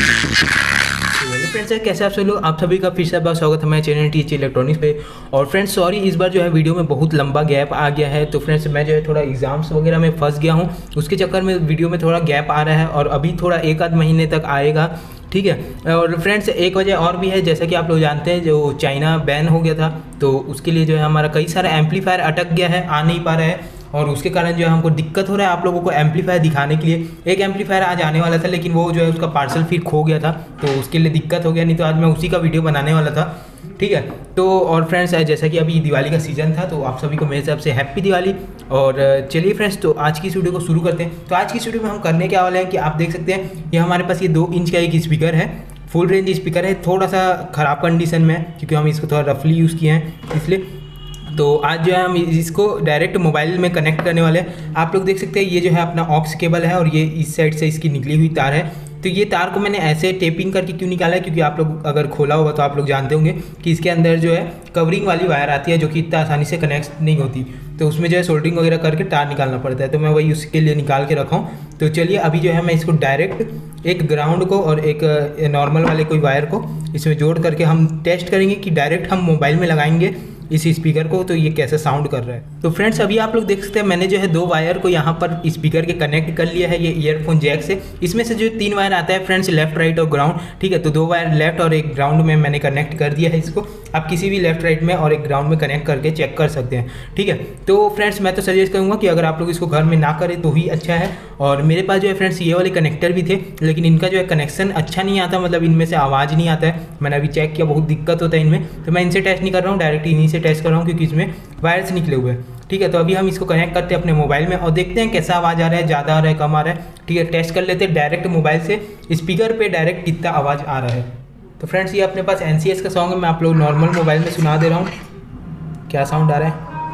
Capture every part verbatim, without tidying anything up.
Friends कैसे आप सभी लोग, आप सभी का फिर से बहुत स्वागत है हमारे चैनल टीएच इलेक्ट्रॉनिक्स पे। और फ्रेंड्स सॉरी, इस बार जो है वीडियो में बहुत लंबा गैप आ गया है। तो फ्रेंड्स मैं जो है थोड़ा एग्जाम्स वगैरह में फंस गया हूँ, उसके चक्कर में वीडियो में थोड़ा गैप आ रहा है और अभी थोड़ा एक आध महीने तक आएगा, ठीक है। और फ्रेंड्स एक वजह और भी है, जैसा कि आप लोग जानते हैं जो चाइना बैन हो गया था, तो उसके लिए जो है हमारा कई सारा एम्पलीफायर अटक गया है, आ नहीं पा रहा है और उसके कारण जो है हमको दिक्कत हो रहा है आप लोगों को एम्पलीफायर दिखाने के लिए। एक एम्पलीफायर आज आने वाला था, लेकिन वो जो है उसका पार्सल फिर खो गया था, तो उसके लिए दिक्कत हो गया, नहीं तो आज मैं उसी का वीडियो बनाने वाला था, ठीक है। तो और फ्रेंड्स जैसा कि अभी दिवाली का सीज़न था, तो आप सभी को मेरे हिसाब से हैप्पी दिवाली। और चलिए फ्रेंड्स, तो आज की इस वीडियो को शुरू करते हैं। तो आज की इस वीडियो में हम करने क्या वाले हैं कि आप देख सकते हैं ये हमारे पास ये दो इंच का एक स्पीकर है, फुल रेंज स्पीकर है, थोड़ा सा ख़राब कंडीशन में है क्योंकि हम इसको थोड़ा रफली यूज़ किए हैं इसलिए। तो आज जो है हम इसको डायरेक्ट मोबाइल में कनेक्ट करने वाले हैं। आप लोग देख सकते हैं ये जो है अपना ऑक्स केबल है और ये इस साइड से इसकी निकली हुई तार है। तो ये तार को मैंने ऐसे टेपिंग करके क्यों निकाला है, क्योंकि आप लोग अगर खोला होगा तो आप लोग जानते होंगे कि इसके अंदर जो है कवरिंग वाली वायर आती है जो कि इतना आसानी से कनेक्ट नहीं होती, तो उसमें जो है सोल्डरिंग वगैरह करके तार निकालना पड़ता है। तो मैं वही उसके लिए निकाल के रखा हूँ। तो चलिए अभी जो है मैं इसको डायरेक्ट एक ग्राउंड को और एक नॉर्मल वाले कोई वायर को इसमें जोड़ करके हम टेस्ट करेंगे कि डायरेक्ट हम मोबाइल में लगाएंगे इस स्पीकर को तो ये कैसे साउंड कर रहा है। तो फ्रेंड्स अभी आप लोग देख सकते हैं मैंने जो है दो वायर को यहाँ पर स्पीकर के कनेक्ट कर लिया है ये ईयरफोन जैक से। इसमें से जो तीन वायर आता है फ्रेंड्स, लेफ्ट राइट और ग्राउंड, ठीक है। तो दो वायर लेफ्ट और एक ग्राउंड में मैंने कनेक्ट कर दिया है इसको। आप किसी भी लेफ्ट राइट में और एक ग्राउंड में कनेक्ट करके चेक कर सकते हैं, ठीक है। तो फ्रेंड्स मैं तो सजेस्ट करूँगा कि अगर आप लोग इसको घर में ना करें तो ही अच्छा है। और मेरे पास जो है फ्रेंड्स ये वाले कनेक्टर भी थे, लेकिन इनका जो है कनेक्शन अच्छा नहीं आता, मतलब इनमें से आवाज़ नहीं आता है। मैंने अभी चेक किया, बहुत दिक्कत होता है इनमें, तो मैं इनसे टेस्ट नहीं कर रहा हूँ, डायरेक्ट इन्हीं से टेस्ट कर रहा हूँ क्योंकि इसमें वायर्स निकले हुए हैं, ठीक है। तो अभी हम इसको कनेक्ट करते हैं अपने मोबाइल में और देखते हैं कैसा आवाज़ आ रहा है, ज़्यादा आ रहा है, कम आ रहा है, ठीक है। टेस्ट कर लेते हैं डायरेक्ट मोबाइल से स्पीकर पे डायरेक्ट कितना आवाज़ आ रहा है। तो फ्रेंड्स ये अपने पास एन सी एस का सॉन्ग है, मैं आप लोग नॉर्मल मोबाइल में सुना दे रहा हूँ क्या साउंड आ रहा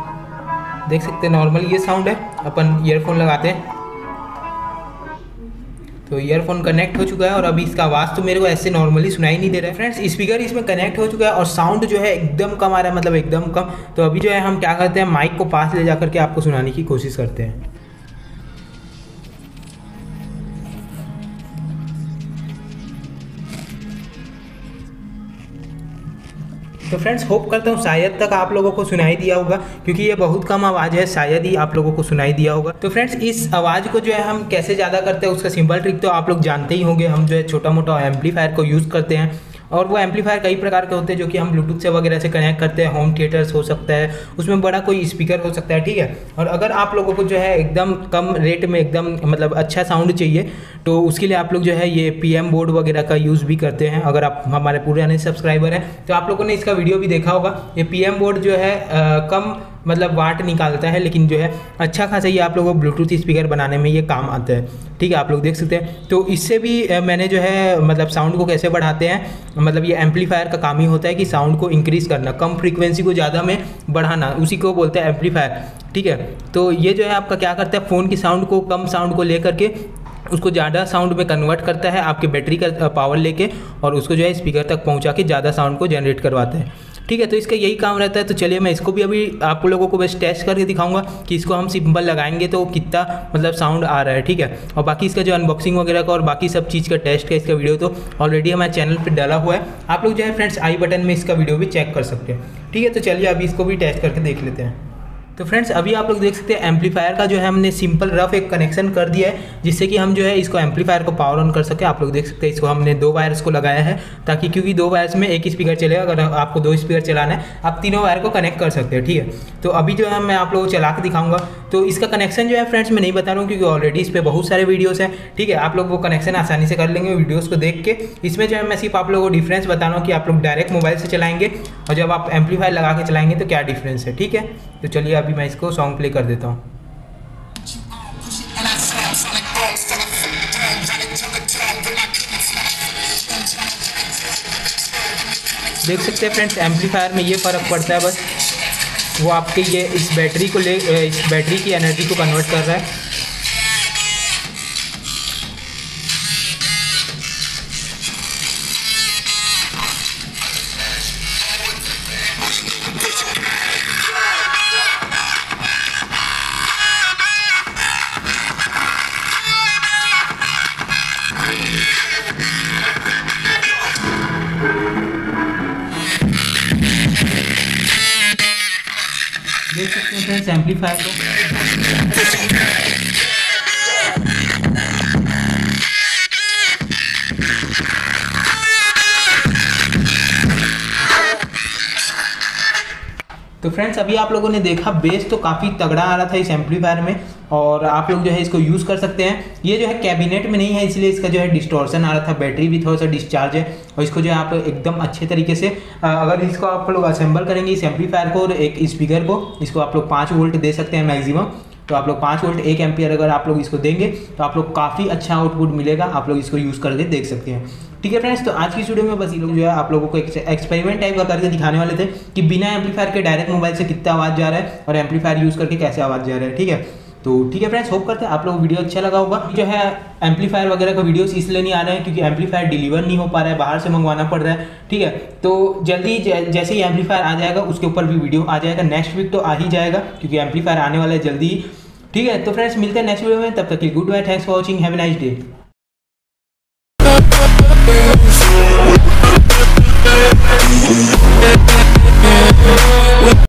है। देख सकते हैं नॉर्मल ये साउंड है। अपन ईयरफोन लगाते हैं तो ईयरफोन कनेक्ट हो चुका है और अभी इसका आवाज़ तो मेरे को ऐसे नॉर्मली सुनाई नहीं दे रहा है। फ्रेंड्स स्पीकर इसमें कनेक्ट हो चुका है और साउंड जो है एकदम कम आ रहा है, मतलब एकदम कम। तो अभी जो है हम क्या करते हैं, माइक को पास ले जा करके आपको सुनाने की कोशिश करते हैं। तो फ्रेंड्स होप करता हूँ शायद तक आप लोगों को सुनाई दिया होगा, क्योंकि ये बहुत कम आवाज़ है, शायद ही आप लोगों को सुनाई दिया होगा। तो फ्रेंड्स इस आवाज़ को जो है हम कैसे ज़्यादा करते हैं उसका सिंपल ट्रिक तो आप लोग जानते ही होंगे। हम जो है छोटा मोटा एम्पलीफायर को यूज़ करते हैं और वो एम्पलीफायर कई प्रकार के होते हैं जो कि हम ब्लूटूथ से वगैरह से कनेक्ट करते हैं। होम थिएटर्स हो सकता है, उसमें बड़ा कोई स्पीकर हो सकता है, ठीक है। और अगर आप लोगों को जो है एकदम कम रेट में एकदम मतलब अच्छा साउंड चाहिए तो उसके लिए आप लोग जो है ये पी एम बोर्ड वगैरह का यूज़ भी करते हैं। अगर आप हमारे पुराने सब्सक्राइबर हैं तो आप लोगों ने इसका वीडियो भी देखा होगा। ये पी एम बोर्ड जो है आ, कम मतलब वाट निकालता है, लेकिन जो है अच्छा खासा ये आप लोगों को ब्लूटूथ स्पीकर बनाने में ये काम आता है, ठीक है। आप लोग देख सकते हैं। तो इससे भी मैंने जो है मतलब साउंड को कैसे बढ़ाते हैं, मतलब ये एम्पलीफायर का काम ही होता है कि साउंड को इंक्रीज़ करना, कम फ्रीक्वेंसी को ज़्यादा में बढ़ाना, उसी को बोलते हैं एम्पलीफायर, ठीक है। तो ये जो है आपका क्या करता है, फ़ोन की साउंड को, कम साउंड को लेकर के उसको ज़्यादा साउंड में कन्वर्ट करता है आपके बैटरी का पावर लेके, और उसको जो है स्पीकर तक पहुंचा के ज़्यादा साउंड को जनरेट करवाता है, ठीक है। तो इसका यही काम रहता है। तो चलिए मैं इसको भी अभी आप लोगों को बस टेस्ट करके दिखाऊंगा कि इसको हम सिंपल लगाएंगे तो कितना मतलब साउंड आ रहा है, ठीक है। और बाकी इसका जो अनबॉक्सिंग वगैरह का और बाकी सब चीज़ का टेस्ट का इसका वीडियो तो ऑलरेडी हमारे चैनल पर डाला हुआ है। आप लोग जो है फ्रेंड्स आई बटन में इसका वीडियो भी चेक कर सकते हैं, ठीक है। तो चलिए अभी इसको भी टेस्ट करके देख लेते हैं। तो फ्रेंड्स अभी आप लोग देख सकते हैं एम्पलीफायर का जो है हमने सिंपल रफ एक कनेक्शन कर दिया है, जिससे कि हम जो है इसको एम्पलीफायर को पावर ऑन कर सके। आप लोग देख सकते हैं इसको हमने दो वायर्स को लगाया है ताकि, क्योंकि दो वायर्स में एक स्पीकर चलेगा, अगर आपको दो स्पीकर चलाना है आप तीनों वायर को कनेक्ट कर सकते हैं, ठीक है। तो अभी जो है मैं आप लोगों को चला के दिखाऊंगा। तो इसका कनेक्शन जो है फ्रेंड्स मैं नहीं बता रहा हूँ क्योंकि ऑलरेडी इस पर बहुत सारे वीडियोज़ हैं, ठीक है। आप लोग वो कनेक्शन आसानी से कर लेंगे वीडियोज़ को देख के। इसमें जो है मैं सिर्फ आप लोगों को डिफरेंस बता रहा हूँ कि आप लोग डायरेक्ट मोबाइल से चलाएंगे और जब आप एम्पलीफायर लगा के चलाएंगे तो क्या डिफरेंस है, ठीक है। तो चलिए अभी मैं इसको सॉन्ग प्ले कर देता हूँ। देख सकते हैं फ्रेंड्स एम्पलीफायर में ये फ़र्क पड़ता है, बस वो आपके ये इस बैटरी को ले इस बैटरी की एनर्जी को कन्वर्ट कर रहा है। फ्रेंड्स एम्पलीफायर को। तो फ्रेंड्स अभी आप लोगों ने देखा बेस तो काफ़ी तगड़ा आ रहा था इस एम्पलीफायर में, और आप लोग जो है इसको यूज़ कर सकते हैं। ये जो है कैबिनेट में नहीं है, इसलिए इसका जो है डिस्टॉर्शन आ रहा था, बैटरी भी थोड़ा सा डिस्चार्ज है। और इसको जो है आप एकदम अच्छे तरीके से अगर इसको आप लोग असेंबल करेंगे इस एम्पलीफायर को और एक स्पीकर को, इसको आप लोग पाँच वोल्ट दे सकते हैं मैक्सिमम। तो आप लोग पाँच वोल्ट एक एम्पियर अगर आप लोग इसको देंगे तो आप लोग काफ़ी अच्छा आउटपुट मिलेगा। आप लोग इसको यूज़ करके देख सकते हैं। ठीक है फ्रेंड्स, तो आज की वीडियो में बस ये लोग जो है आप लोगों को एक एक्सपेरिमेंट टाइप का करके दिखाने वाले थे कि बिना एम्पलीफायर के डायरेक्ट मोबाइल से कितना आवाज़ जा रहा है और एम्पलीफायर यूज़ करके कैसे आवाज़ जा रहा है। ठीक है, तो ठीक है फ्रेंड्स, होप करते हैं आप लोगों को वीडियो अच्छा लगा होगा। जो है एम्पलीफायर वगैरह का वीडियोस इसलिए नहीं आ रहे हैं क्योंकि एम्पलीफायर डिलीवर नहीं हो पा रहा है, बाहर से मंगवाना पड़ रहा है। ठीक है, तो जल्दी जैसे ही एम्पलीफायर आ जाएगा उसके ऊपर भी वीडियो आ जाएगा। नेक्स्ट वीक तो आ ही जाएगा क्योंकि एम्पलीफायर आने वाला है जल्दी ही। ठीक है, तो फ्रेंड्स मिलते हैं नेक्स्ट वीडियो में, तब तक के good bye, thanks for watching, have a nice day.